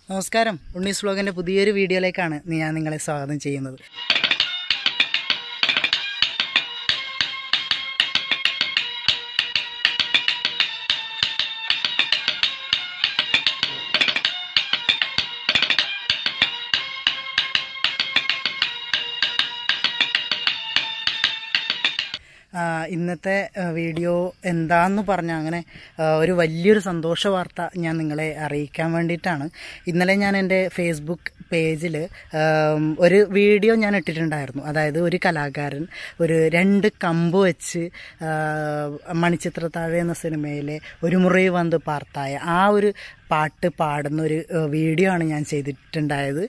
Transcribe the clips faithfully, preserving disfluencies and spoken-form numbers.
നമസ്കാരം. ഉണ്ണീസ് വ്ലോഗിൻ്റെ പുതിയൊരു വീഡിയോയിലേക്കാണ് ഞാൻ നിങ്ങളെ സ്വാഗതം ചെയ്യുന്നത്. ഇന്നത്തെ വീഡിയോ എന്താന്ന് പറഞ്ഞാൽ അങ്ങനെ ഒരു വലിയൊരു സന്തോഷ വാർത്ത ഞാൻ നിങ്ങളെ അറിയിക്കാൻ വേണ്ടിയിട്ടാണ്. ഇന്നലെ ഞാൻ എൻ്റെ ഫേസ്ബുക്ക് പേജിൽ ഒരു വീഡിയോ ഞാൻ ഇട്ടിട്ടുണ്ടായിരുന്നു. അതായത് ഒരു കലാകാരൻ ഒരു രണ്ട് കമ്പ് വെച്ച് മണിച്ചിത്രത്താഴ് എന്ന സിനിമയിലെ ഒരു മുറി വന്ന് പാർത്തായ ആ ഒരു പാട്ട് പാടുന്ന ഒരു വീഡിയോ ആണ് ഞാൻ ചെയ്തിട്ടുണ്ടായത്.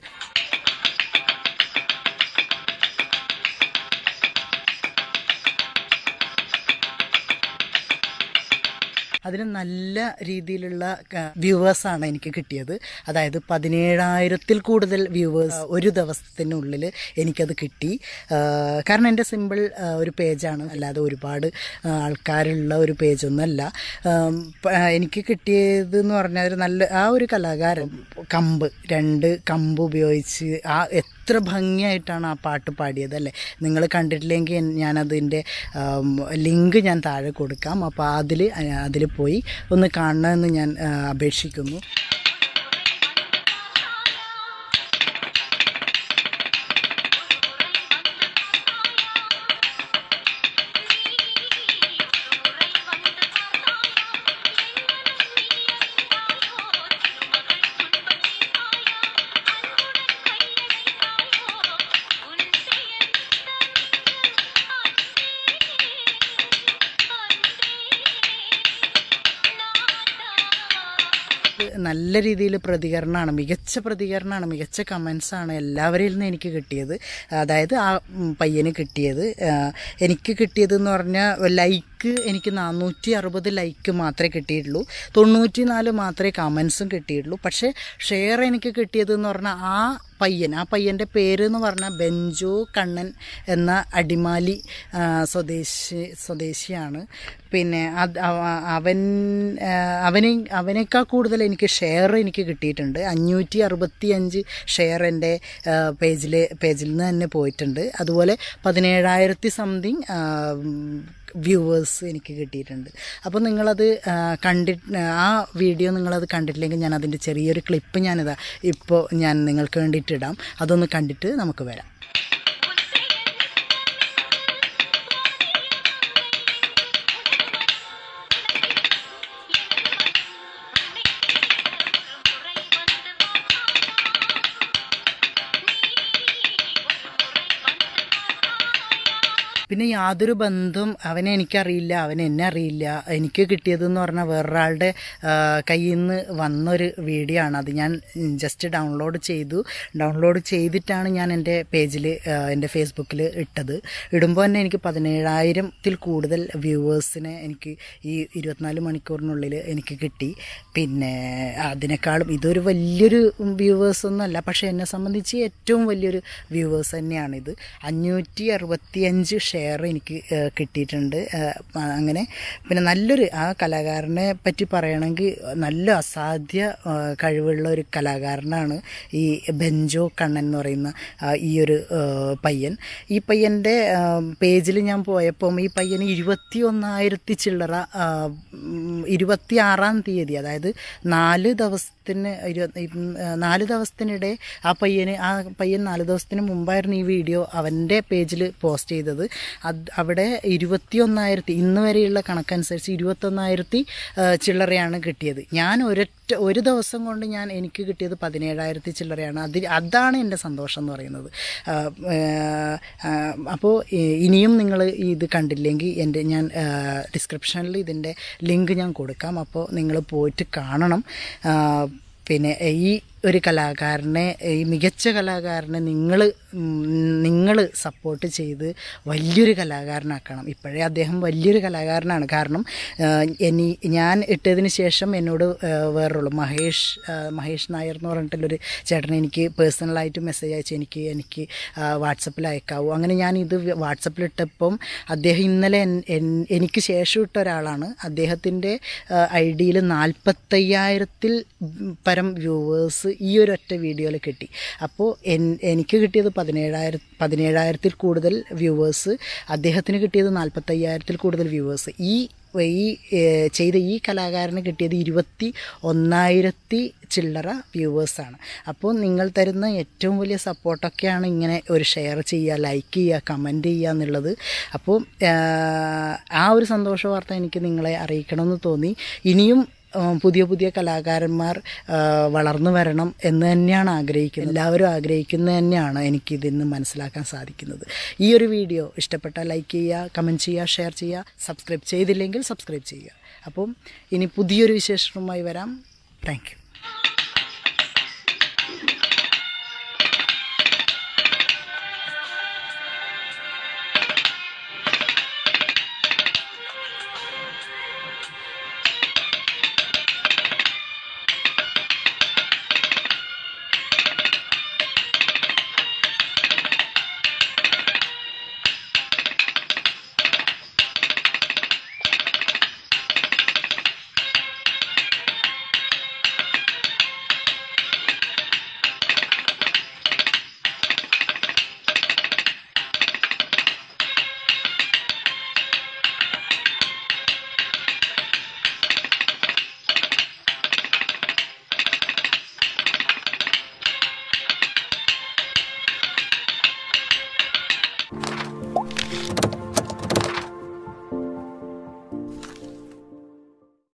അതിന് നല്ല രീതിയിലുള്ള വ്യൂവേഴ്സാണ് എനിക്ക് കിട്ടിയത്. അതായത് പതിനേഴായിരത്തിൽ കൂടുതൽ വ്യൂവേഴ്സ് ഒരു ദിവസത്തിനുള്ളിൽ എനിക്കത് കിട്ടി. കാരണം എൻ്റെ സിമ്പിൾ ഒരു പേജാണ്, അല്ലാതെ ഒരുപാട് ആൾക്കാരുള്ള ഒരു പേജൊന്നുമല്ല. എനിക്ക് കിട്ടിയത് എന്ന് പറഞ്ഞാൽ ഒരു നല്ല ആ ഒരു കലാകാരൻ കമ്പ് രണ്ട് കമ്പ് ഉപയോഗിച്ച് ആ എത്ര ഭംഗിയായിട്ടാണ് ആ പാട്ട് പാടിയത് അല്ലേ. നിങ്ങൾ കണ്ടിട്ടില്ലെങ്കിൽ ഞാനതിൻ്റെ ലിങ്ക് ഞാൻ താഴെ കൊടുക്കാം. അപ്പോൾ അതിൽ അതിൽ പോയി ഒന്ന് കാണണമെന്ന് ഞാൻ അപേക്ഷിക്കുന്നു. നല്ല രീതിയിൽ പ്രതികരണമാണ്, മികച്ച പ്രതികരണമാണ്, മികച്ച കമൻസാണ് എല്ലാവരിൽ നിന്ന് എനിക്ക് കിട്ടിയത്. അതായത് ആ പയ്യന് കിട്ടിയത് എനിക്ക് കിട്ടിയതെന്ന് പറഞ്ഞാൽ ലൈക്ക് എനിക്ക് നാനൂറ്റി അറുപത് ലൈക്ക് മാത്രമേ കിട്ടിയിട്ടുള്ളൂ. തൊണ്ണൂറ്റി നാല് മാത്രമേ കമൻസും കിട്ടിയിട്ടുള്ളൂ. പക്ഷേ ഷെയർ എനിക്ക് കിട്ടിയതെന്ന് പറഞ്ഞാൽ ആ പയ്യൻ ആ പയ്യൻ്റെ പേര് എന്ന് പറഞ്ഞാൽ ബെഞ്ചോ കണ്ണൻ എന്ന അടിമാലി സ്വദേശി സ്വദേശിയാണ്. പിന്നെ അത് അവൻ അവന് അവനേക്കാൾ കൂടുതൽ എനിക്ക് ഷെയർ എനിക്ക് കിട്ടിയിട്ടുണ്ട്. അഞ്ഞൂറ്റി അറുപത്തി അഞ്ച് ഷെയർ എൻ്റെ പേജിൽ പേജിൽ നിന്ന് തന്നെ പോയിട്ടുണ്ട്. അതുപോലെ പതിനേഴായിരത്തി സംതിങ് വ്യൂവേഴ്സ് എനിക്ക് കിട്ടിയിട്ടുണ്ട്. അപ്പോൾ നിങ്ങളത് കണ്ടി ആ വീഡിയോ നിങ്ങളത് കണ്ടിട്ടില്ലെങ്കിൽ ഞാൻ അതിൻ്റെ ചെറിയൊരു ക്ലിപ്പ് ഞാനിതാ ഇപ്പോൾ ഞാൻ നിങ്ങൾക്ക് വേണ്ടിയിട്ടിടാം. അതൊന്ന് കണ്ടിട്ട് നമുക്ക് വരാം. പിന്നെ യാതൊരു ബന്ധം അവനെ എനിക്കറിയില്ല, അവൻ എന്നെ അറിയില്ല. എനിക്ക് കിട്ടിയതെന്ന് പറഞ്ഞാൽ വേറൊരാളുടെ കയ്യിൽ നിന്ന് വന്നൊരു വീഡിയോ ആണ്. അത് ഞാൻ ജസ്റ്റ് ഡൗൺലോഡ് ചെയ്തു. ഡൗൺലോഡ് ചെയ്തിട്ടാണ് ഞാൻ എൻ്റെ പേജിൽ എൻ്റെ ഫേസ്ബുക്കിൽ ഇട്ടത്. ഇടുമ്പോൾ തന്നെ എനിക്ക് പതിനേഴായിരത്തിൽ കൂടുതൽ വ്യൂവേഴ്സിനെ എനിക്ക് ഈ ഇരുപത്തിനാല് മണിക്കൂറിനുള്ളിൽ എനിക്ക് കിട്ടി. പിന്നെ അതിനേക്കാളും ഇതൊരു വലിയൊരു വ്യൂവേഴ്സൊന്നുമല്ല, പക്ഷേ എന്നെ സംബന്ധിച്ച് ഏറ്റവും വലിയൊരു വ്യൂവേഴ്സ് തന്നെയാണിത്. അഞ്ഞൂറ്റി അറുപത്തി അഞ്ച് ഷെയർ എനിക്ക് കിട്ടിയിട്ടുണ്ട്. അങ്ങനെ പിന്നെ നല്ലൊരു ആ കലാകാരനെ പറ്റി പറയണമെങ്കിൽ നല്ല അസാധ്യ കഴിവുള്ള ഒരു കലാകാരനാണ് ഈ ബെഞ്ചോ കണ്ണൻ എന്ന് പറയുന്ന ഈ ഒരു പയ്യൻ. ഈ പയ്യൻ്റെ പേജിൽ ഞാൻ പോയപ്പം ഈ പയ്യന് ഇരുപത്തി ഒന്നായിരത്തി ചില്ലറ ഇരുപത്തി ആറാം തീയതി, അതായത് നാല് ദിവസത്തിന് ഇരുപത്തി നാല് ദിവസത്തിനിടെ ആ പയ്യന് ആ പയ്യൻ നാല് ദിവസത്തിന് മുമ്പായിരുന്നു ഈ വീഡിയോ അവൻ്റെ പേജിൽ പോസ്റ്റ് ചെയ്തത്. അത് അവിടെ ഇരുപത്തി ഒന്നായിരത്തി ഇന്ന് വരെയുള്ള കണക്കനുസരിച്ച് ഇരുപത്തൊന്നായിരത്തി ചില്ലറയാണ് കിട്ടിയത്. ഞാൻ ഒരൊറ്റ ഒരു ദിവസം കൊണ്ട് ഞാൻ എനിക്ക് കിട്ടിയത് പതിനേഴായിരത്തി ചില്ലറയാണ്. അത് അതാണ് എൻ്റെ സന്തോഷം എന്ന് പറയുന്നത്. അപ്പോൾ ഇനിയും നിങ്ങൾ ഇത് കണ്ടില്ലെങ്കിൽ എൻ്റെ ഞാൻ ഡിസ്ക്രിപ്ഷനിൽ ഇതിൻ്റെ ലിങ്ക് ഞാൻ കൊടുക്കാം. അപ്പോൾ നിങ്ങൾ പോയിട്ട് കാണണം. പിന്നെ ഈ ഒരു കലാകാരനെ, ഈ മികച്ച കലാകാരനെ നിങ്ങൾ നിങ്ങൾ സപ്പോർട്ട് ചെയ്ത് വലിയൊരു കലാകാരനാക്കണം. ഇപ്പോഴേ അദ്ദേഹം വലിയൊരു കലാകാരനാണ്. കാരണം ഇനി ഞാൻ ഇട്ടതിന് ശേഷം എന്നോട് വേറൊരു മഹേഷ് മഹേഷ് നായർ എന്ന് പറഞ്ഞിട്ടുള്ളൊരു ചേട്ടനെ എനിക്ക് പേഴ്സണലായിട്ട് മെസ്സേജ് അയച്ച് എനിക്ക് എനിക്ക് വാട്സപ്പിൽ അയക്കാവൂ. അങ്ങനെ ഞാൻ ഇത് വാട്സപ്പിലിട്ടപ്പം അദ്ദേഹം ഇന്നലെ എനിക്ക് ശേഷം ഇട്ട ഒരാളാണ്. അദ്ദേഹത്തിൻ്റെ ഐ ഡിയിൽ നാൽപ്പത്തയ്യായിരത്തിൽ പരം വ്യൂവേഴ്സ് ഈ ഒരു ഒറ്റ വീഡിയോയിൽ കിട്ടി. അപ്പോൾ എനിക്ക് കിട്ടിയത് പതിനേഴായിരം പതിനേഴായിരത്തിൽ കൂടുതൽ വ്യൂവേഴ്സ്, അദ്ദേഹത്തിന് കിട്ടിയത് നാൽപ്പത്തയ്യായിരത്തിൽ കൂടുതൽ വ്യൂവേഴ്സ്. ഈ ഈ ചെയ്ത ഈ കലാകാരന് കിട്ടിയത് ഇരുപത്തി ഒന്നായിരത്തി ചില്ലറ വ്യൂവേഴ്സാണ്. അപ്പോൾ നിങ്ങൾ തരുന്ന ഏറ്റവും വലിയ സപ്പോർട്ടൊക്കെയാണ് ഇങ്ങനെ ഒരു ഷെയർ ചെയ്യുക, ലൈക്ക് ചെയ്യുക, കമൻറ്റ് ചെയ്യുക എന്നുള്ളത്. അപ്പോൾ ആ ഒരു സന്തോഷ വാർത്ത എനിക്ക് നിങ്ങളെ അറിയിക്കണമെന്ന് തോന്നി. ഇനിയും പുതിയ പുതിയ കലാകാരന്മാർ വളർന്നു വരണം എന്ന് തന്നെയാണ് ആഗ്രഹിക്കുന്നത്. എല്ലാവരും ആഗ്രഹിക്കുന്നത് തന്നെയാണ് എനിക്കിതിൽ നിന്ന് മനസ്സിലാക്കാൻ സാധിക്കുന്നത്. ഈ ഒരു വീഡിയോ ഇഷ്ടപ്പെട്ടാൽ ലൈക്ക് ചെയ്യുക, കമൻറ്റ് ചെയ്യുക, ഷെയർ ചെയ്യുക. സബ്സ്ക്രൈബ് ചെയ്തില്ലെങ്കിൽ സബ്സ്ക്രൈബ് ചെയ്യുക. അപ്പം ഇനി പുതിയൊരു വിശേഷവുമായി വരാം. Thank U.